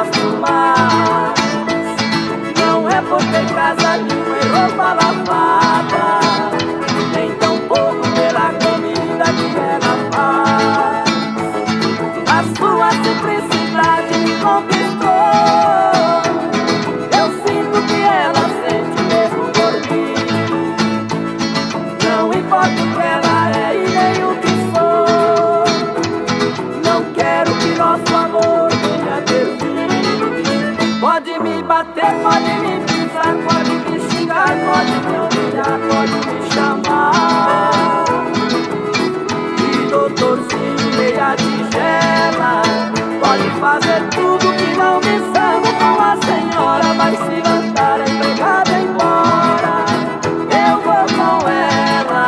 faço mais. Não é por ter casa limpa e roupa lavada, nem tão pouco pela comida que ela faz. A sua simplicidade me conquistou. Eu sinto que ela sente mesmo por mim. Não importa o que ela é e nem o que sou. Não quero que nosso amor venha ter fim. Pode me bater, pode me pisar, pode me xingar, pode me humilhar, pode me chamar de doutorzinho meia tigela. Pode fazer tudo que não me sango com a senhora. Vai se levantar, a empregada embora, eu vou com ela.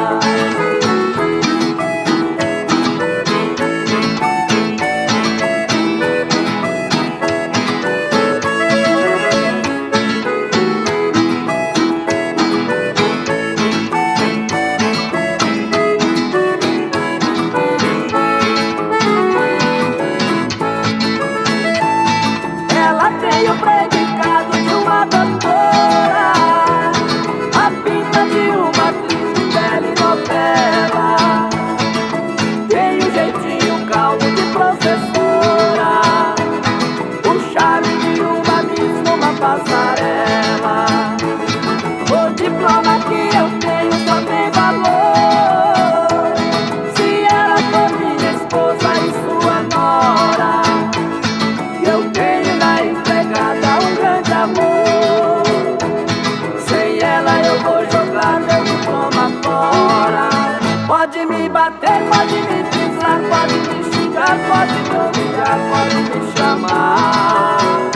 Ela tem o predicado de uma doutora, a pinta de uma atriz de telenovela. Tem o jeitinho calmo de professora, o charme de uma miss numa passarela. O diploma que eu tenho só tem valor se ela for minha esposa e sua nora. Eu tenho na empregada um grande amor. Sem ela eu vou jogar meu diploma fora. Pode me bater, pode me pisar, pode me xingar, pode me humilhar, pode me chamar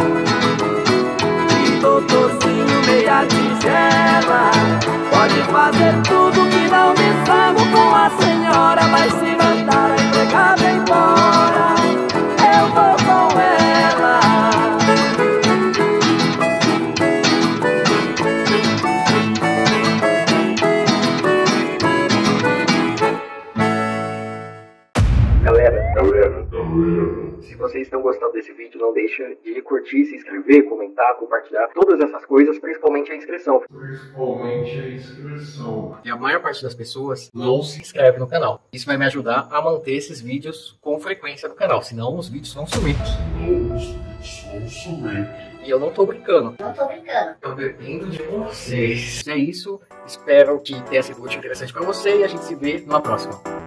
de doutorzinho meia tigela. Pode fazer tudo que não me sango com a senhora. Vai se mandar a empregada embora, eu vou com ela. Galera, se vocês estão gostando desse vídeo, não deixa de curtir, se inscrever, comentar, compartilhar, todas essas coisas, principalmente a inscrição. E a maior parte das pessoas não se inscreve no canal. Isso vai me ajudar a manter esses vídeos com frequência no canal, senão os vídeos vão sumir. E eu não tô brincando. Tô dependendo de vocês. É isso, espero que tenha sido útil e interessante pra você e a gente se vê numa próxima.